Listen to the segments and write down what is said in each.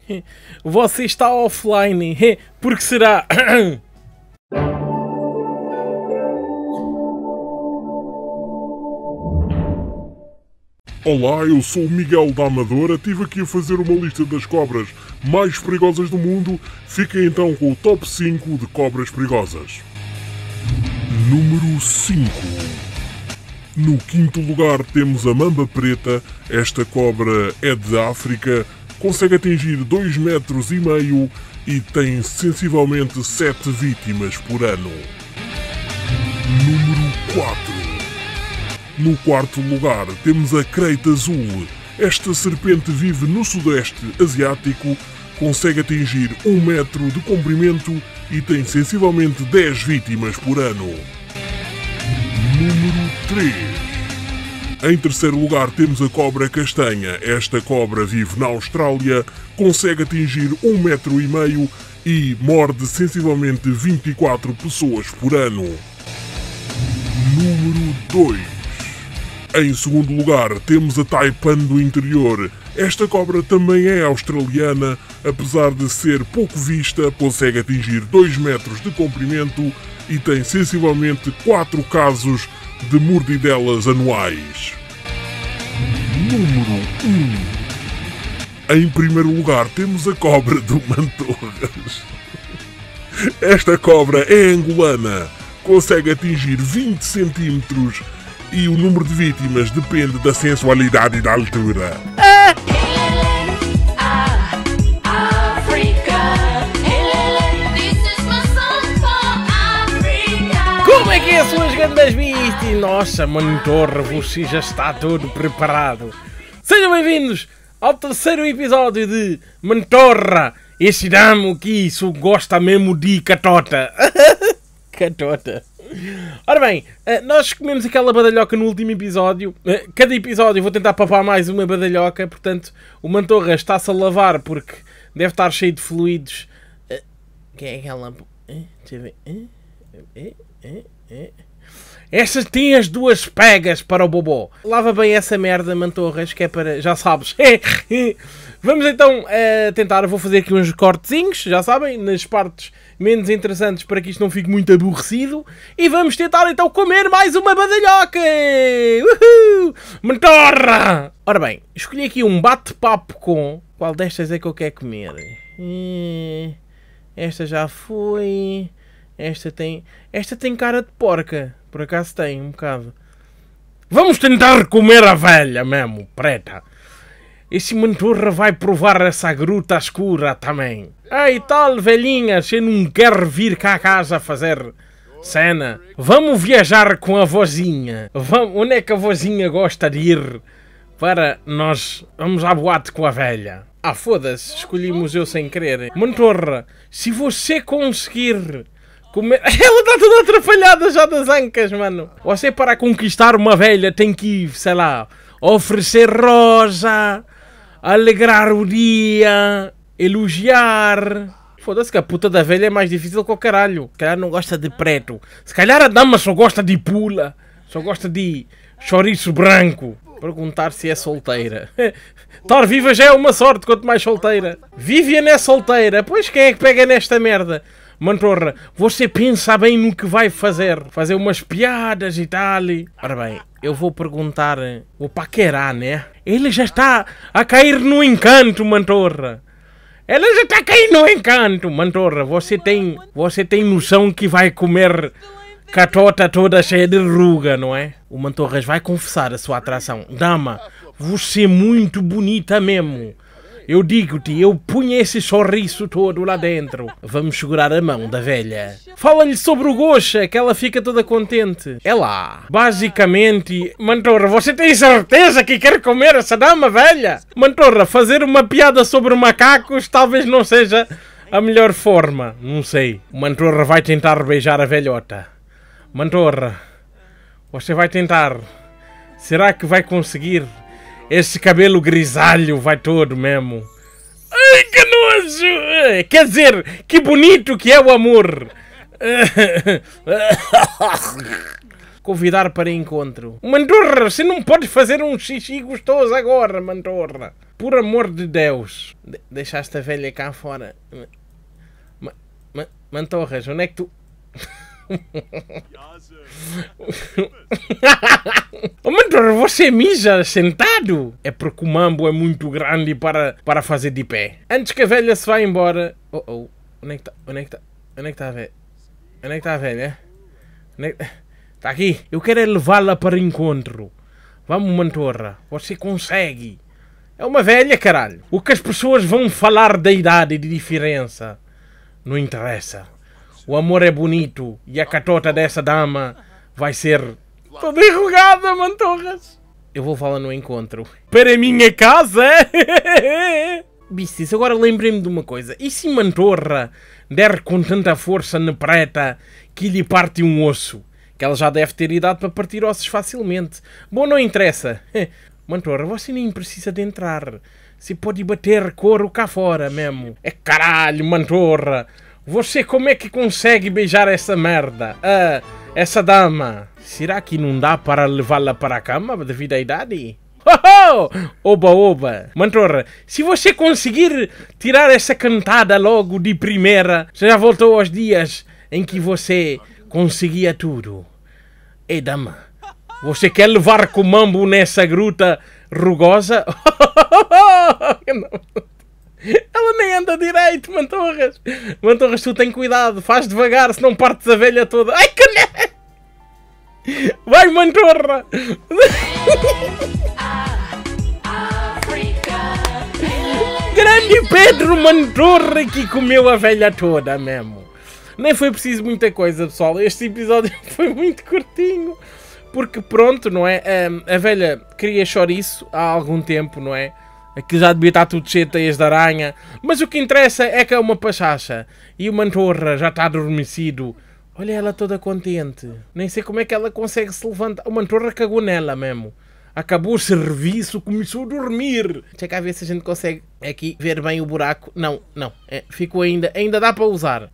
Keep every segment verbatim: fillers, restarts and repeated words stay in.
Você está offline. Porque será? Olá, eu sou o Miguel da Amadora, estive aqui a fazer uma lista das cobras mais perigosas do mundo. Fiquem então com o top cinco de cobras perigosas. Número cinco. No quinto lugar temos a mamba preta. Esta cobra é de África, consegue atingir dois metros e meio e tem sensivelmente sete vítimas por ano. Número quatro. No quarto lugar temos a creita azul. Esta serpente vive no sudeste asiático, consegue atingir um metro de comprimento e tem sensivelmente dez vítimas por ano. Número três. Em terceiro lugar temos a cobra castanha. Esta cobra vive na Austrália, consegue atingir um metro e meio e morde sensivelmente vinte e quatro pessoas por ano. Número dois. Em segundo lugar, temos a taipan do interior. Esta cobra também é australiana, apesar de ser pouco vista, consegue atingir dois metros de comprimento e tem sensivelmente quatro casos de mordidelas anuais. Número um. Em primeiro lugar, temos a cobra do Mantorras. Esta cobra é angolana, consegue atingir vinte centímetros e o número de vítimas depende da sensualidade e da altura. Ah! Como é que é, suas grandes vistas? Nossa, Mantorra, você já está todo preparado. Sejam bem-vindos ao terceiro episódio de Mantorra. Esse damo que isso gosta mesmo de catota. Catota. Ora bem, nós comemos aquela badalhoca no último episódio. Cada episódio eu vou tentar papar mais uma badalhoca. Portanto, o Mantorra está-se a lavar porque deve estar cheio de fluidos. Que é aquela... Deixa eu ver. Estas têm as duas pegas para o bobó. Lava bem essa merda, Mantorras, que é para... Já sabes. Vamos então uh, tentar. Vou fazer aqui uns cortezinhos, já sabem, nas partes menos interessantes para que isto não fique muito aborrecido. E vamos tentar então comer mais uma badalhoca. Uhul! Mantorra! Ora bem, escolhi aqui um bate-papo com... Qual destas é que eu quero comer? Esta já foi... Esta tem... Esta tem cara de porca. Por acaso tem, um bocado. Vamos tentar comer a velha mesmo, preta. Esse Mantorra vai provar essa gruta escura também. Ei, tal, velhinha, você não quer vir cá a casa fazer cena? Vamos viajar com a vozinha. Vamos, onde é que a vozinha gosta de ir para nós... Vamos à boate com a velha. Ah, foda-se, escolhimos eu sem querer. Mantorra, se você conseguir... Comer... Ela está toda atrapalhada já das ancas, mano. Você para conquistar uma velha tem que, sei lá, oferecer rosa, alegrar o dia, elogiar. Foda-se que a puta da velha é mais difícil que o caralho. Se calhar não gosta de preto. Se calhar a dama só gosta de pula. Só gosta de chouriço branco. Perguntar se é solteira. Estar viva já é uma sorte, quanto mais solteira. Vivian é solteira. Pois quem é que pega nesta merda? Mantorra, você pensa bem no que vai fazer. Fazer umas piadas e tal. Ora bem, eu vou perguntar... Vou paquerar, né? Ele já está a cair no encanto, Mantorra. Ela já está a cair no encanto, Mantorra. Você tem... Você tem noção que vai comer catota toda cheia de ruga, não é? O Mantorras vai confessar a sua atração. Dama, você é muito bonita mesmo. Eu digo-te, eu punha esse sorriso todo lá dentro. Vamos segurar a mão da velha. Fala-lhe sobre o Gosha, que ela fica toda contente. É lá. Basicamente, Mantorra, você tem certeza que quer comer essa dama velha? Mantorra, fazer uma piada sobre macacos talvez não seja a melhor forma. Não sei. Mantorra vai tentar beijar a velhota. Mantorra, você vai tentar. Será que vai conseguir? Esse cabelo grisalho vai todo mesmo. Ai, que nojo! Quer dizer, que bonito que é o amor. Convidar para encontro. Mantorra, você não pode fazer um xixi gostoso agora, Mantorra. Por amor de Deus. De deixaste a velha cá fora. Ma Ma Mantorras, onde é que tu... Oh, Mantorra, você mija sentado? É porque o mambo é muito grande para, para fazer de pé. Antes que a velha se vá embora... Oh, oh. Onde é que está? Onde é que está? Onde é que está a velha? Onde é que está a velha? Onde é que... Está aqui. Eu quero é levá-la para encontro. Vamos, Mantorra. Você consegue. É uma velha, caralho. O que as pessoas vão falar da idade e de diferença não interessa. O amor é bonito e a catota dessa dama vai ser toda enrugada, Mantorras. Eu vou levá-la no encontro. Para a minha casa? Bistis, agora lembrei-me de uma coisa. E se Mantorra der com tanta força na preta que lhe parte um osso? Que ela já deve ter idade para partir ossos facilmente. Bom, não interessa. Mantorra, você nem precisa de entrar. Você pode bater couro cá fora mesmo. É caralho, Mantorra. Você como é que consegue beijar essa merda? Ah, essa dama. Será que não dá para levá-la para a cama devido à idade? Oh, oh! Oba, oba. Mantorra, se você conseguir tirar essa cantada logo de primeira, já voltou aos dias em que você conseguia tudo. Ei, dama, você quer levar com o mambo nessa gruta rugosa? Ela nem anda direito, Mantorras. Mantorras, tu tem cuidado, faz devagar, senão partes a velha toda. Ai, caralho! Vai, Mantorra! Grande Pedro Mantorra que comeu a velha toda mesmo. Nem foi preciso muita coisa, pessoal. Este episódio foi muito curtinho. Porque pronto, não é? A, a velha queria chouriço há algum tempo, não é? Aquilo já devia estar tudo cheio de teias de aranha. Mas o que interessa é que é uma pachacha. E o Mantorra já está adormecido. Olha ela toda contente. Nem sei como é que ela consegue se levantar. O Mantorra cagou nela mesmo. Acabou o serviço, começou a dormir. Deixa cá ver se a gente consegue aqui ver bem o buraco. Não, não. É, ficou ainda. Ainda dá para usar.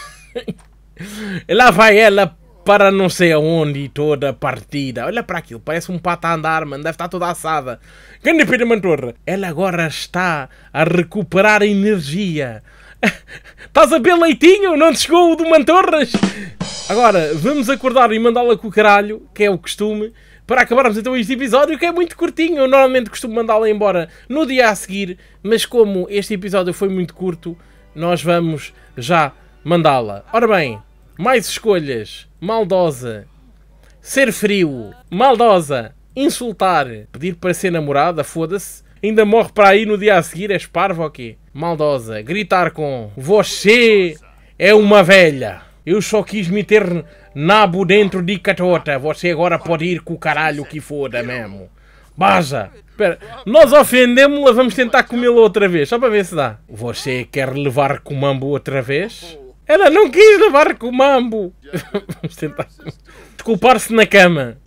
Lá vai ela para não sei aonde, toda partida. Olha para aquilo, parece um pato a andar, mano. Deve estar toda assada. Grande Pedro Mantorra. Ela agora está a recuperar a energia. Estás a beber leitinho? Não te chegou o do Mantorras? Agora, vamos acordar e mandá-la com o caralho, que é o costume, para acabarmos então este episódio, que é muito curtinho. Eu normalmente costumo mandá-la embora no dia a seguir, mas como este episódio foi muito curto, nós vamos já mandá-la. Ora bem, mais escolhas. Maldosa. Ser frio. Maldosa. Insultar. Pedir para ser namorada. Foda-se. Ainda morre para aí no dia a seguir. És parvo ou quê? Maldosa. Gritar com... Você é uma velha. Eu só quis meter nabo dentro de catota. Você agora pode ir com o caralho que foda mesmo. Baja. Espera. Nós ofendemos-la. Vamos tentar comê-la outra vez. Só para ver se dá. Você quer levar com o mambo outra vez? Ela não quis levar com o mambo. Vamos tentar. Desculpar-se na cama.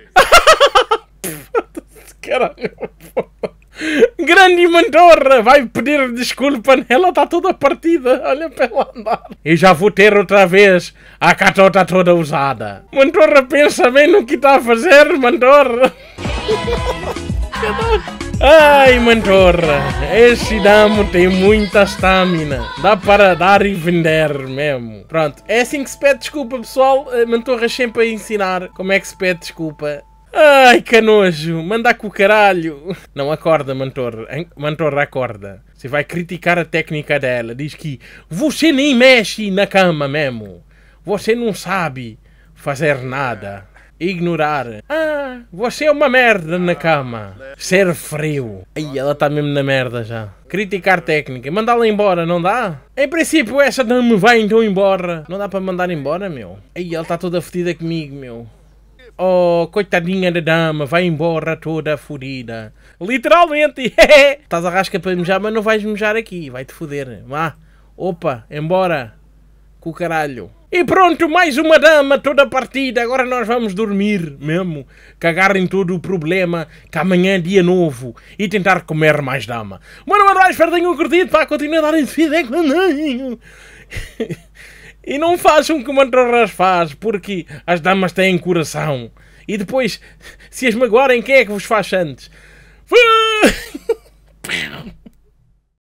Caralho. Grande Mantorra. Vai pedir desculpa nela. Está toda partida. Olha para ela andar. E já vou ter outra vez a catota toda usada. Mantorra, pensa bem no que está a fazer, Mantorra. Ai, Mantorra, esse damo tem muita estamina. Dá para dar e vender mesmo. Pronto, é assim que se pede desculpa, pessoal. Mantorra sempre a ensinar como é que se pede desculpa. Ai, que nojo, mandar com o caralho. Não, acorda, Mantorra. Mantorra, acorda. Você vai criticar a técnica dela. Diz que você nem mexe na cama mesmo. Você não sabe fazer nada. Ignorar. Ah, você é uma merda na cama. Ser frio. Ai, ela está mesmo na merda já. Criticar técnica. Mandá-la embora, não dá? Em princípio, essa dama vai então embora. Não dá para mandar embora, meu? Ai, ela está toda fodida comigo, meu. Oh, coitadinha da dama. Vai embora toda fodida. Literalmente. Estás a rasca para mejar, mas não vais mejar aqui. Vai-te foder. Vá. Opa, embora. Com o caralho. E pronto, mais uma dama toda partida. Agora nós vamos dormir mesmo. Cagar em todo o problema. Que amanhã é dia novo. E tentar comer mais dama. Mano, mano, espero que tenham curtido. Pá, continuem a darem feedback. E não façam como o Mantorras faz. Porque as damas têm coração. E depois, se as magoarem, quem é que vos faz antes?